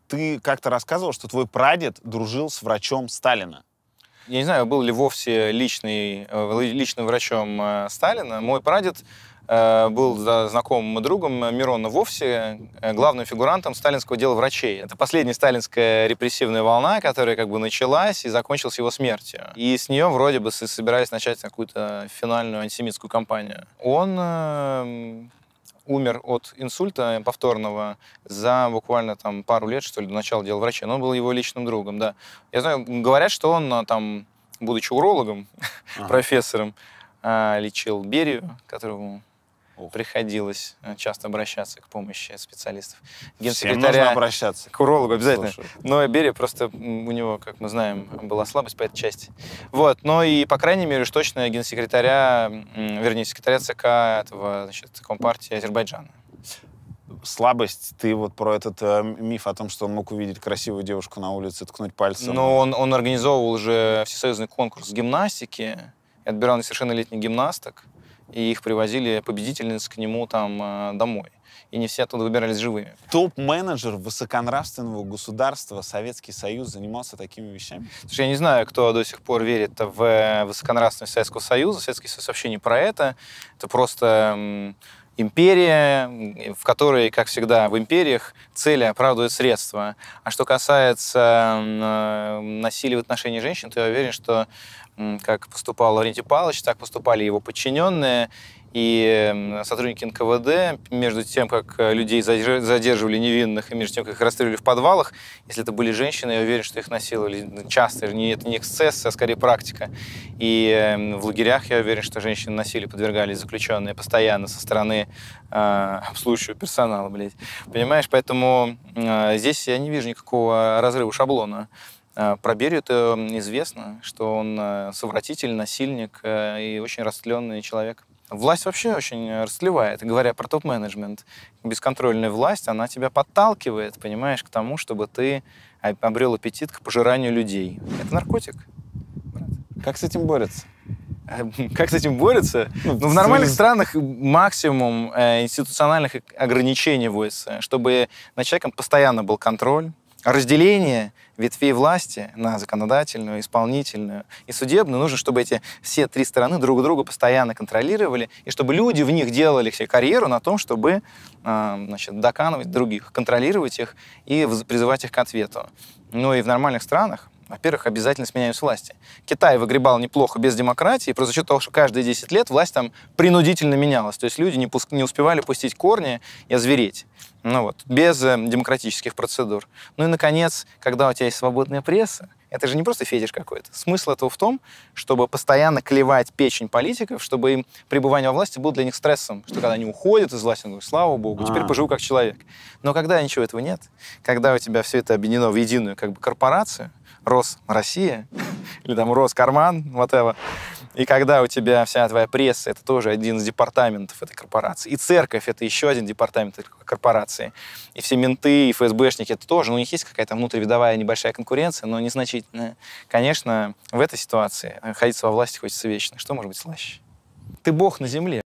ты как-то рассказывал, что твой прадед дружил с врачом Сталина. Я не знаю, был ли вовсе личным врачом Сталина. Мой прадед был знакомым и другом Мирона Вовсе, главным фигурантом сталинского дела врачей. Это последняя сталинская репрессивная волна, которая как бы началась и закончилась его смертью. И с нее вроде бы собирались начать какую-то финальную антисемитскую кампанию. Он умер от инсульта повторного за буквально там пару лет, что ли, до начала дела врача. Но он был его личным другом, да. Я знаю, говорят, что он там, будучи урологом, профессором, лечил Берию, которому приходилось часто обращаться к помощи специалистов. Всем нужно обращаться. К урологу обязательно. Слушай. Но Берия просто, у него, как мы знаем, была слабость по этой части. Вот. Но и, по крайней мере, уж точно генсекретаря, вернее, секретаря ЦК этого, значит, Компартии Азербайджана. Слабость, ты вот про этот миф о том, что он мог увидеть красивую девушку на улице, ткнуть пальцем. Но он организовывал уже всесоюзный конкурс гимнастики и отбирал несовершеннолетних гимнасток, и их привозили победительниц к нему там домой. И не все оттуда выбирались живыми. Топ-менеджер высоконравственного государства Советский Союз занимался такими вещами? Слушай, я не знаю, кто до сих пор верит в высоконравственность Советского Союза. Советский Союз вообще не про это. Это просто империя, в которой, как всегда в империях, цели оправдывают средства. А что касается насилия в отношении женщин, то я уверен, что как поступал Лаврентий Павлович, так поступали его подчиненные и сотрудники НКВД. Между тем, как людей задерживали невинных, и между тем, как их расстреливали в подвалах, если это были женщины, я уверен, что их насиловали часто. Это не эксцесс, а скорее практика. И в лагерях, я уверен, что женщины насилию подвергались заключенные постоянно со стороны обслуживающего персонала, блядь. Понимаешь? Поэтому здесь я не вижу никакого разрыва шаблона. Про Берию это известно, что он совратитель, насильник и очень растленный человек. Власть вообще очень растлевает. Говоря про топ-менеджмент, бесконтрольная власть, она тебя подталкивает, понимаешь, к тому, чтобы ты обрел аппетит к пожиранию людей. Это наркотик, брат. Как с этим борются? Как с этим борются? В нормальных странах максимум институциональных ограничений вводится, чтобы над человеком постоянно был контроль, разделение ветвей власти на законодательную, исполнительную и судебную. Нужно, чтобы эти все три стороны друг друга постоянно контролировали, и чтобы люди в них делали себе карьеру на том, чтобы значит, доканывать других, контролировать их и призывать их к ответу. Ну и в нормальных странах, во-первых, обязательно сменяемость власти. Китай выгребал неплохо без демократии, просто за счет того, что каждые 10 лет власть там принудительно менялась. То есть люди не успевали пустить корни и озвереть. Ну вот, без демократических процедур. Ну и, наконец, когда у тебя есть свободная пресса, это же не просто фетиш какой-то. Смысл этого в том, чтобы постоянно клевать печень политиков, чтобы им пребывание во власти было для них стрессом. Что когда они уходят из власти, они говорят, слава богу, теперь поживу как человек. Но когда ничего этого нет, когда у тебя все это объединено в единую как бы корпорацию, Россия, или там Роскарман, whatever, и когда у тебя вся твоя пресса, это тоже один из департаментов этой корпорации, и церковь — это еще один департамент этой корпорации, и все менты, и ФСБшники — это тоже, ну, у них есть какая-то внутривидовая небольшая конкуренция, но незначительная. Конечно, в этой ситуации находиться во власти хочется вечно. Что может быть слаще? Ты бог на земле.